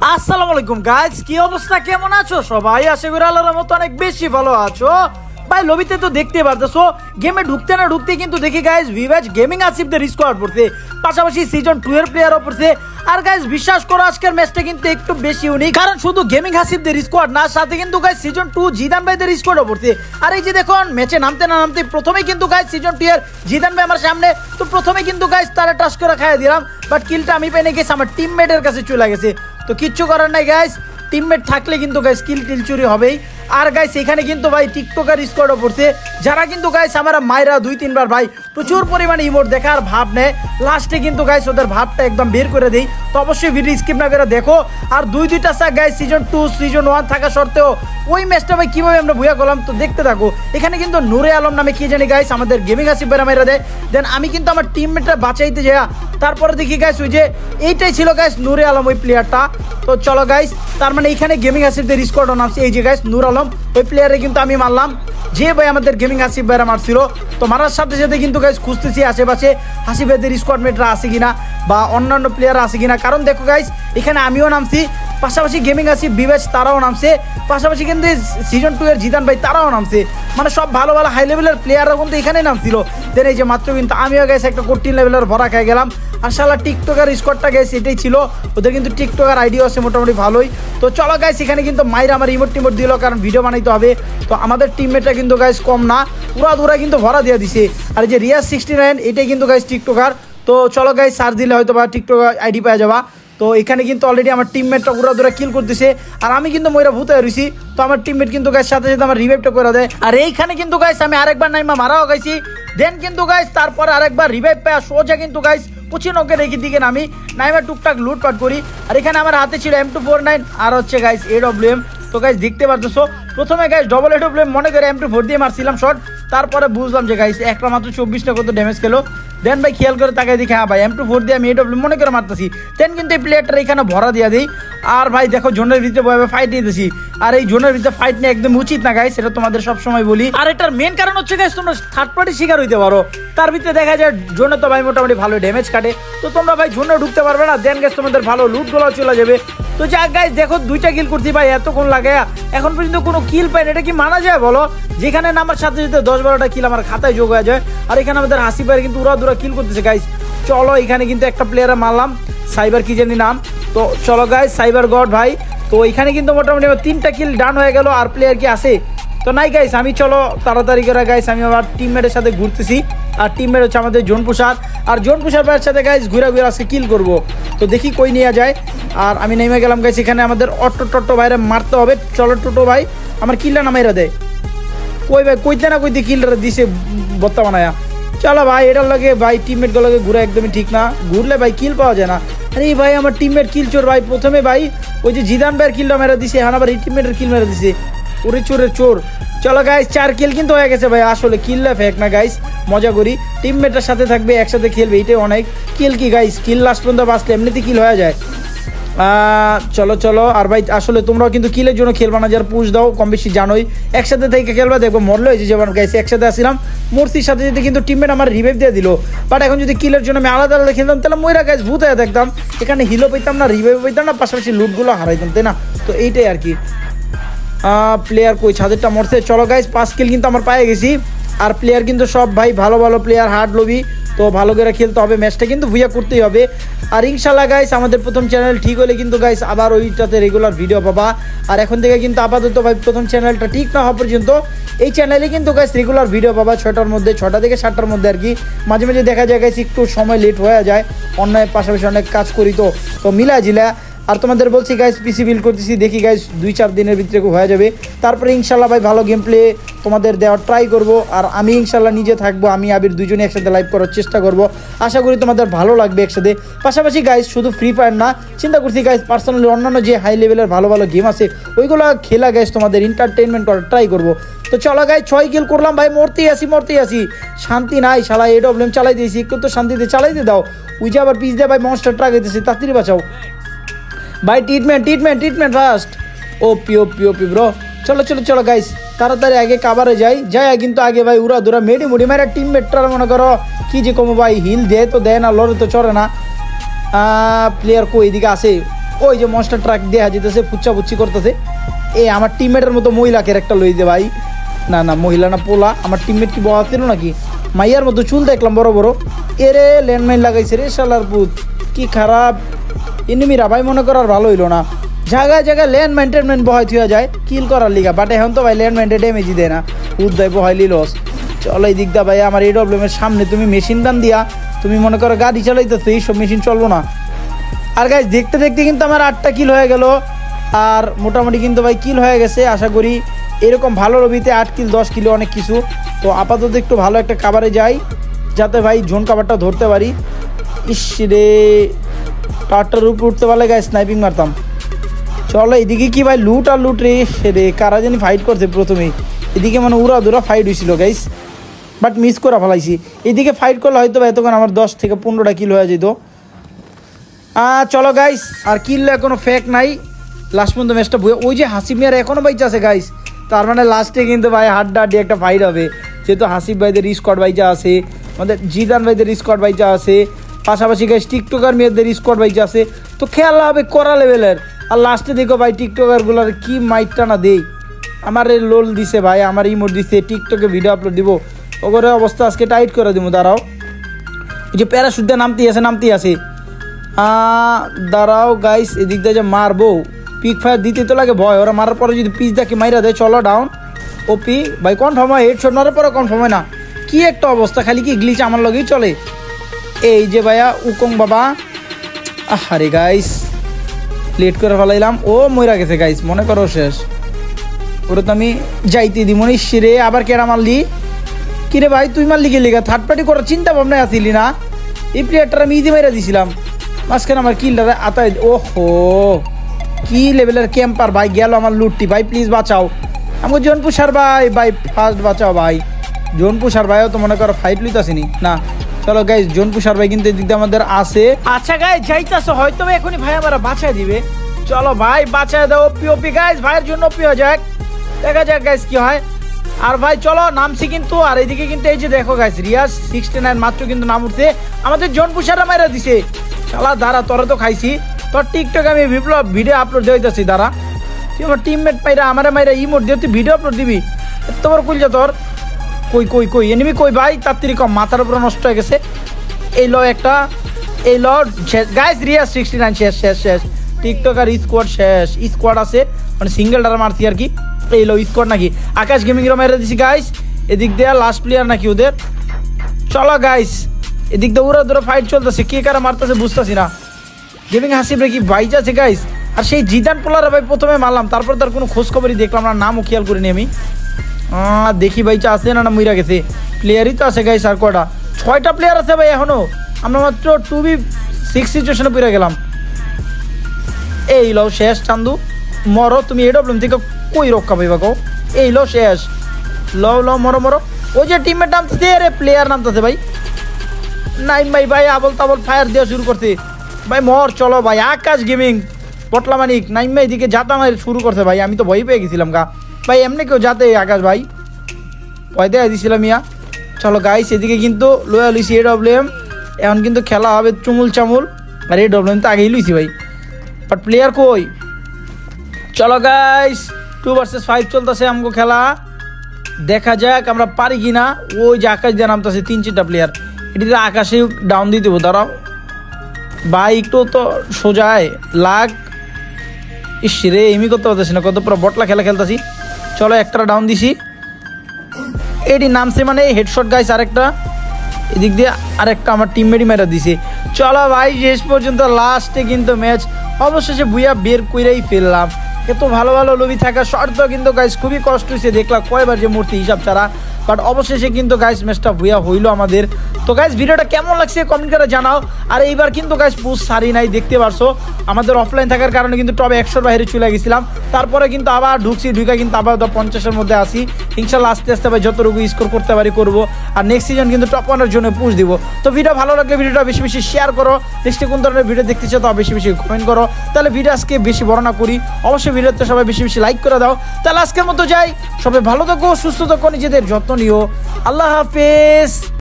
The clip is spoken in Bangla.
আসসালামু আলাইকুম গাইস, কি অবস্থা, কেমন আছো সবাই? আশা করি আল্লাহর রহমতে অনেক বেশি ভালো আছো। ভাই লবিতে তো দেখতে পারতেছো, গেমে ঢুকতে না ঢুকতে কিন্তু দেখি গাইস ভিভেজ গেমিং আসিফদের স্কোয়াড পড়ছে, পাশাপাশি সিজন 2 এর প্লেয়ারও পড়ছে। আর গাইস বিশ্বাস করো আজকের ম্যাচটা কিন্তু একটু বেশি ইউনিক, কারণ শুধু গেমিং হাসিফদের স্কোয়াড না, সাথে কিন্তু গাইস সিজন 2 জিদান ভাইদের স্কোয়াডও পড়ছে। আর এই যে দেখুন ম্যাচে নামতে না নামতে প্রথমেই কিন্তু গাইস সিজন 2 এর জিদান ভাই আমার সামনে, তো প্রথমে কিন্তু গাইস তারা টাচ করে খাইয়ে দিলাম, বাট কিলটা আমি পেয়ে গেছি আমার টিমমেটের কাছে চলে গেছে। তো কিচ্ছু করার নাই গাইস, টিমমেট থাকলে কিন্তু গাইস কিল টিল চুরি হবেই। আর গাইস এখানে কিন্তু ভাই টিকটকার স্কোয়াডও পড়ছে, যারা কিন্তু গাইস আমরা মাইরা 2-3 বার ভাই প্রচুর পরিমাণে ইমোট দেখার ভাব নেয়, লাস্টে কিন্তু গাইস ওদের ভাবটা একদম বের করে দেই। তো অবশ্যই ভিডিও স্কিপ না করে দেখো। আর দুইটা সাক গাইস সিজন 2 সিজন 1 থাকা সত্ত্বেও ওই ম্যাচটা ভাই কীভাবে আমরা ভুয়া করলাম তো দেখতে থাকো। এখানে কিন্তু নূরে আলম নামে কি জানি গাইস আমাদের গেমিং আসিফ বেরা মেরা দেয়, দেন আমি কিন্তু আমার টিমমেটটা বাঁচাইতে যাই, তারপরে দেখি গাইস ওই যে এইটাই ছিল গাইস নূরে আলম ওই প্লেয়ারটা। তো চলো গাইস, তার মানে এখানে গেমিং আসিফদের স্কোয়াডও নামছে, এই যে গাইস নূর আলম ওই প্লেয়ারে কিন্তু আমি মারলাম, যে ভাই আমাদের গেমিং আসিফ ভাইরা মারছিল। তো মারার সাথে সাথে কিন্তু গাইস খুঁজতেছি আশেপাশে হাসিফ ভাইদের স্কোয়াডমেটরা আছে কিনা বা অন্যান্য প্লেয়ার আছে কিনা, কারণ দেখো গাইস এখানে আমিও নামছি, পাশাপাশি গেমিং আসিফ বিবেচ তারাও নামছে, পাশাপাশি কিন্তু সিজন 2 এর জিদান ভাই তারাও নামছে, মানে সব ভালো ভালো হাই লেভেলের প্লেয়াররা কিন্তু এখানেই নামছিল। দেন এই যে মাত্র কিন্তু আমিও গাইস একটা 14 লেভেলের ভরা খেয়ে গেলাম। আর শালা টিকটকার স্কোয়াডটা গাইস এটাই ছিল, ওদের কিন্তু টিকটকার আইডিয়া আছে মোটামুটি ভালোই। তো চলো গাইস এখানে কিন্তু মাইরা আমার ইমোট টিমোট দিল, কারণ ভিডিও বানাইতে হবে। তো আমাদের টিমমেটটা কিন্তু গাইস কম না, পুরা কিন্তু ভরা দিয়ে দিছে। আর এই যে রিয়াজ 69 এটাই কিন্তু গাইস টিকটকার। তো চলো গাইস সার্চ দিলে হয়তো বা টিকটক আইডি পাওয়া যাবা। তো এখানে কিন্তু অলরেডি আমার টিমমেটটা উড়া কিল করতেছে, আর আমি কিন্তু ময়রা ভূত হয়ে রয়েছি। তো আমার টিমমেট কিন্তু গাইস সাথে সাথে আমার রিভাইভটা করে দেয়। আর এইখানে কিন্তু গাইস আমি আরেকবার নাইমা মারাও গাইছি, দেন কিন্তু গাইস তারপর আরেকবার রিভাইভ পায় সোজা কিন্তু গাইস 25 রেখে দিকে আমি নাইমা টুকটাক লুটপাট করি। আর এখানে আমার হাতে ছিল M249 আর হচ্ছে গাইস AWM। তো গাইস দেখতে পারতেছো প্রথমে গাইস ডবল AWM মনে করে M24 দিয়ে মারছিলাম শট, তারপরে বুঝলাম যে গাইস একটা মাত্র 24 না কত ড্যামেজ খেলো। দেন ভাই খেয়াল করে তাকাই দেখি হ্যাঁ ভাই M24 দিয়ে আমি AWM মনে করে মারতেছি, দেন কিন্তু এই প্লেয়ারটা এখানে ভরা দিয়ে দিই। আর ভাই দেখো জোনের ভিতরে বয়ে ফাইট নিতেছি, আর এই জোনের ভিতরে ফাইট নিয়ে একদম উচিত না গাইস, এটা তোমাদের সবসময় বলি। আর এটার মেন কারণ হচ্ছে গাইস তোমরা থার্ড পার্টি শিকার হইতে পারো, তার ভিতরে দেখা যায় জোনে তো ভাই মোটামুটি ভালো ড্যামেজ কাটে, তো তোমরা ভাই জোনে ঢুকতে পারবে না, দেন গাইস তোমাদের ভালো লুটগুলো চলে যাবে। তো যাক গাইস দেখো 2টা কিল করছি ভাই, এতক্ষণ লাগে এখন পর্যন্ত কোনো কিল পাই না, এটা কি মানা যায় বলো? যেখানে নামার সাথে সাথে 10-12টা কিল আমার খাতায় যোগ হয়ে যায়। আর এখানে আমাদের হাসিফ ভাই কিন্তু উড়া কিল করতেছে গাইস। চলো এখানে কিন্তু একটা প্লেয়ারে মারলাম, সাইবার কি জানি নাম। তো চলো গাইস সাইবার গড ভাই, তো এখানে কিন্তু মোটামুটি আমার 3টা কিল ডান হয়ে গেল। আর প্লেয়ার কি আছে তো নাই গাইস, আমি চলো তাড়াতাড়ি করে গাইস আমি আমার টিমমেটের সাথে ঘুরতেছি। আর টিমমেট হচ্ছে আমাদের জোন পুষার, আর জোন পুষার ভাইয়ের সাথে গাইস ঘুরে আজকে কিল করবো। তো দেখি কই নিয়ে যায়। আর আমি নেমে গেলাম গাইস, এখানে আমাদের অটো ভাইরে মারতে হবে। চলো টোটো ভাই আমার কিলটা নামাইরা দেয়, কই ভাই কইতে না কইতে কিলটা দিছে বত্তা বানায়া। চলো ভাই এটার লাগে ভাই টিমমেটগুলোকে ঘুরে একদমই ঠিক না, ঘুরলে ভাই কিল পাওয়া যায় না। আরে ভাই আমার টিমমেট কিল চোর ভাই, প্রথমে ভাই ওই যে জিদান ভাইয়ের কিলটা মেরে দিছে, এখন আবার এই টিমমেটের কিল মেরে দিছে, ওরে চোরের চোর। চলো গাইস 4 কিল কিন্তু হয়ে গেছে ভাই, আসলে কিলটা ফেক না গাইস, মজা করি টিমমেটের সাথে থাকবে একসাথে খেলবে, এটাই অনেক। কিল কি গাইস, কিল লাস্ট পর্যন্ত বাঁচলে এমনিতে কিল হয়ে যায়। চলো আর ভাই আসলে তোমরাও কিন্তু কিলের জন্য খেলবা না, যারা পুশ দাও কম বেশি জানোই, একসাথে থেকে খেলবা দেখবো মরলো হয়েছে। যেমন গাইস একসাথে আসছিলাম মূর্তির সাথে সাথে কিন্তু টিমমেট আমার রিভাইভ দিয়ে দিল, বাট এখন যদি কিলের জন্য আমি আলাদা খেলতাম তাহলে ময়রা গাইস ভূত হয়ে দেখতাম, এখানে হিলও পেতাম না, রিভাইভ পেতাম না, পাশাপাশি লুটগুলো হারাইতাম, তাই না? তো এইটাই আর কি। প্লেয়ার কই ছাদেরটা মরছে। চলো গাইস 5 কিল কিন্তু আমার পায়ে গেছি। আর প্লেয়ার কিন্তু সব ভাই ভালো প্লেয়ার, হার্ড লবি, তো ভালো করে খেলতে হবে, ম্যাচটা কিন্তু ভুইয়া করতেই হবে। আর ইনশাল্লাহ গাইস আমাদের প্রথম চ্যানেল ঠিক হলে কিন্তু গাইস আবার ওইটাতে রেগুলার ভিডিও পাবা। আর এখন থেকে কিন্তু আপাতত ভাই প্রথম চ্যানেলটা ঠিক না হওয়া পর্যন্ত এই চ্যানেলে কিন্তু গাইস রেগুলার ভিডিও পাবা 6টার মধ্যে, 6টা থেকে 7টার মধ্যে আর কি। মাঝে মাঝে দেখা যায় গাইস একটু সময় লেট হয়ে যায়, অন্যায় পাশাপাশি অনেক কাজ করি, তো মিলা। আর তোমাদের বলছি গাইস পিসি বিল্ড করতেছি, দেখি গাইস 2-4 দিনের ভিতরে হয়ে যাবে, তারপরে ইনশাল্লাহ ভাই ভালো গেম প্লে তোমাদের দেওয়ার ট্রাই করব। আর আমি ইনশাল্লাহ নিজে থাকবো, আমি আবির দুজনে একসাথে লাইভ করার চেষ্টা করব, আশা করি তোমাদের ভালো লাগবে একসাথে। পাশাপাশি গাইস শুধু ফ্রি ফায়ার না, চিন্তা করছি গাইস পার্সোনালি অন্যান্য যে হাই লেভেলের ভালো গেম আছে ওইগুলো খেলা গাইস তোমাদের এন্টারটেনমেন্ট করার ট্রাই করব। তো চলো গাইস 6 কিল করলাম ভাই, মরতেই আসি, শান্তি নাই শালা, AWM চালাই দিয়েছি, একটু তো শান্তিতে চালাইতে দাও। উই যে আবার পিস দিয়ে ভাই মনস্টার ট্রাক হইতেছে, তাড়াতাড়ি বাঁচাও ভাই, ট্রিটমেন্ট ফার্স্ট। OP bro. চলো গাইস তাড়াতাড়ি আগে কাভারে যাই কিন্তু আগে ভাই উড়া ধরা মেডি মুড়ি মেরা টিমমেটরা মনে করো কি যে কমো ভাই, হিল দেয় তো দেয় না, লড়ে তো চড়ে না। প্লেয়ার কই এদিকে আসে, ওই যে মনস্টার ট্রাক দেয়া যেতেছে, পুচ্ছা পুচ্ছি করতেছে। আমার টিমমেটের মতো মহিলাকে একটা লই দে ভাই। না না, মহিলা না, পোলা। আমার টিমমেট কি বড় ছিল নাকি? মাইয়ার মতো চুল দেখলাম বড় বড়। এরে ল্যান্ডমাইন লাগাইছে রে শালার পুত, কি খারাপ এনিমিরা ভাই, মনে করার ভালো হইলো না। জায়গায় জায়গায় ল্যান্ডমাইন টেনমেন্ট বহাই থুয়া যায় কিল করার লিগা, বাট এখন তো ভাই ল্যান্ডমাইনটা ড্যামেজই দেয় না, উদ্দায় বহাইলি লস। চলো এই দিকটা ভাই, আমার এই প্রবলেমের সামনে তুমি মেশিন গান দিয়া তুমি মনে করো গাড়ি চালাইতেছো, এইসব মেশিন চলবো না। আর গাইজ দেখতে দেখতে কিন্তু আমার 8টা কিল হয়ে গেল, আর মোটামুটি কিন্তু ভাই কিল হয়ে গেছে। আশা করি এরকম ভালো লবিতে 8 কিল 10 কিলো অনেক কিছু। তো আপাতত একটু ভালো একটা কাভারে যাই, যাতে ভাই জোন কাভারটা ধরতে পারি। ইস রে, টাটার উপর উঠতে পারলে গায়ে স্নাইপিং মারতাম। চলো এদিকে কি ভাই লুট আর লুট রে, কারা জানি ফাইট করছে প্রথমেই। এদিকে মানে উড়া দুরা ফাইট হয়েছিল গাইস, বাট মিস করে ফেলাইছি। এদিকে ফাইট করলে হয়তো ভাই তখন আমার 10 থেকে 15টা কিল হয়ে যেত। চলো গাইস, আর কিল এখনো ফেক নাই, লাস্ট পর্যন্ত ম্যাচটা বয়ে। ওই যে হাসিব মিয়ার এখনও বাইচা আছে গাইস, তার মানে লাস্টে কিন্তু ভাই হাড্ডাহাড্ডি একটা ফাইট হবে। যেহেতু হাসিব ভাইদের স্কোয়াড বাইচা আছে, আমাদের জিদান ভাইদের স্কোয়াড বাইচা আছে, পাশাপাশি গাইস টিকটকার মেয়েদের স্কোয়াড বাইচা আছে, তো খেলা হবে কড়া লেভেলের। আর লাস্টে দেখো ভাই টিকটকারগুলোর কি মাইটটা না দেই। আমার লোল দিছে ভাই, আমার ইমোট দিছে, টিকটকে ভিডিও আপলোড দিব, ওগুলোর অবস্থা আজকে টাইট করে দিব। দাঁড়াও, এই যে প্যারাশুট দিয়ে নামতেই আছে। দাঁড়াও গাইস, এদিক দিয়ে যে মারবো, পিক ফায়ার দিতে তো লাগে ভয়, ওরা মারার পরে যদি পিচ দেখে মাইরা দেয়। চলো ডাউন ওপি ভাই, কনফার্ম হয় হেডশট মারার পরে কনফার্ম হয় না, কি একটা অবস্থা, খালি কি গ্লিচ আমার লগেই চলে। এই যে ভাইয়া উকং বাবা, আরে গাইস লেট করে ফেলাইলাম, ও মইরা গেছে গাইস, মনে করো শেষ। ওরা তো আমি যাইতে দি মনে রে, আবার কেরা মারলি কিরে ভাই, তুই মারলি গেলি গা, থার্ড পার্টি করার চিন্তা ভাবনায় আসিলি না। এই প্লেয়ারটা আমি ইদি মাইরা দিছিলাম, মাঝখানে আমার কিলটা আতাই। ওহো, কি লেভেলের ক্যাম্পার ভাই, গেল আমার লুটটি ভাই, প্লিজ বাঁচাও আমাকে জোন পুষার ভাই, ভাই ফার্স্ট বাঁচাও ভাই। জোন পুষার ভাইও তো মনে করো ফাইট লইতে আসেনি না। চলো গাইজ, জোন পুষার ভাই কিন্তু এদিক দিয়ে আমাদের আছে। আচ্ছা গাইজ যাইতেছো হয়তো এখনই ভাই আমার বাঁচাই দিবে। চলো ভাই বাঁচাই দাও, ওপি গাইজ, ভাইয়ের জন্য ওপি হয়ে যাক, দেখা যাক গাইজ কি হয়। আর ভাই চলো নামছি কিন্তু, আর এইদিকে কিন্তু এই যে দেখো গাইজ রিয়াজ 69 মাত্র কিন্তু নাম উঠছে, আমাদের জোন পুষাররা মাইরা দিছে। শালা দাঁড়া, তোরা তো খাইছি, তোর টিকটক আমি ভিডিও আপলোড দিতেছি। দাঁড়া, তুই আমার টিমমেট পাইরা আমারে মাইরা ইমোট দিয়ে তুই ভিডিও আপলোড দিবি, তোমার কইল যা তোর। কই কই কই এনিমি কই ভাই, তাড়াতাড়ি কম, মাথার উপরে নষ্ট হয়ে গেছে। এই ল একটা, এই ল গাইস, রিয়াজ 69 শেষ শেষ শেষ, টিকটক আর স্কোয়াড শেষ। স্কোয়াড আছে মানে সিঙ্গেল ডারা মারছি আর কি। এই লো স্কোয়াড নাকি, আকাশ গেমিংরা মেরে দিছি গাইস। এদিক দিয়ে লাস্ট প্লেয়ার নাকি ওদের। চলো গাইস, এদিক দিয়ে ওরা ধরে ফাইট চলতেছে, কে কারা মারতেছে বুঝতেছি না। গেমিং হাসিব রে কি বাইজ আছে গাইস, আর সেই জিদান পোলারা ভাই প্রথমে মারলাম, তারপর তার কোনো খোঁজ খবরই দেখলাম না, নামও খেয়াল করিনি আমি। দেখি বাইচা আছে না মইরা গেছে, প্লেয়ারই তো আছে গাইস। আর কটা 6টা প্লেয়ার আছে ভাই এখনো, আমরা মাত্র 2v6 সিচুয়েশনে পড়ে গেলাম। এই লও শেষ, চান্দু মরো তুমি, এই প্রবলেম থেকে কই রক্ষা পাইবা কও। এই লো শেষ, লও লও মরো মরো। ওই যে টিমমেট নামতেছে, রে প্লেয়ার নামতেছে ভাই, নাইম ভাই ভাই আবল তাবল ফায়ার দেওয়া শুরু করছে ভাই, মর। চলো ভাই, আকাশ গেমিং পটলা মানিক নাইম ভাই এদিকে যাতা মারি শুরু করছে ভাই, আমি তো ভয় পেয়ে গেছিলাম গা ভাই, এমনি কেউ যাতে আকাশ ভাই ভয় দেওয়া দিয়েছিলাম ইয়া। চলো গাইস, এদিকে কিন্তু লোয়া লুইছি AWM, এখন কিন্তু খেলা হবে চুমুল চামুল, আর AWM তো আগেই লুইছি ভাই, বাট প্লেয়ার কই। চলো গাইস, 2 vs 5 চলতেছে আমাকে খেলা, দেখা যাক আমরা পারি কিনা। ওই যে আকাশ দিয়ে নামতেছে 3-4টা প্লেয়ার, এটিতে আকাশে ডাউন দিয়ে দেবো। দাঁড়াও ভাই, একটু তো সোজায় লাগ। ইস রে, এমি করতে পারতেছি না, কত পুরো বটলা খেলা খেলতেছি। চলো একটা ডাউন দিছি, এটি নামছে মানে হেডশট গাইস, আরেকটা এদিক দিয়ে আরেকটা আমার টিমমেটই মেরা দিছে। চলো ভাই, শেষ পর্যন্ত লাস্টে কিন্তু ম্যাচ অবশেষে বুইয়া বের কইরাই ফেললাম। এত ভালো ভালো লবি থাকা শর্ত কিন্তু গাইস খুবই কষ্ট হয়েছে, দেখলাম কয়বার যে মূর্তি হিসাব ছাড়া, বাট অবশেষে কিন্তু গাইস ম্যাচটা বুইয়া হইলো আমাদের। তো গাইস ভিডিওটা কেমন লাগছে কমেন্ট করে জানাও। আর এইবার কিন্তু গাইস পুশ সারি নাই, দেখতে পারছো আমাদের অফলাইন থাকার কারণে কিন্তু টপ 100-র বাইরে চলে গেছিলাম, তারপরে কিন্তু আবার ঢুকা কিন্তু আবার 50-এর মধ্যে আসি। ইনশাল্লাহ আস্তে আস্তে ভাই যতটুকু স্কোর করতে পারি করবো, আর নেক্সট সিজন কিন্তু টপ 1-এর জন্য পুশ দিব। তো ভিডিও ভালো লাগলে ভিডিওটা বেশি বেশি শেয়ার করো, নেক্সটে কোন ধরনের ভিডিও দেখতে চাও তা বেশি বেশি কমেন্ট করো, তাহলে ভিডিও আজকে বেশি বড় না করি। অবশ্যই ভিডিওতে সবাই বেশি বেশি লাইক করে দাও। তাহলে আজকের মতো যাই, সবাই ভালো থাকো, সুস্থ থাকো, নিজেদের যত্ন নিও। আল্লাহ হাফেজ।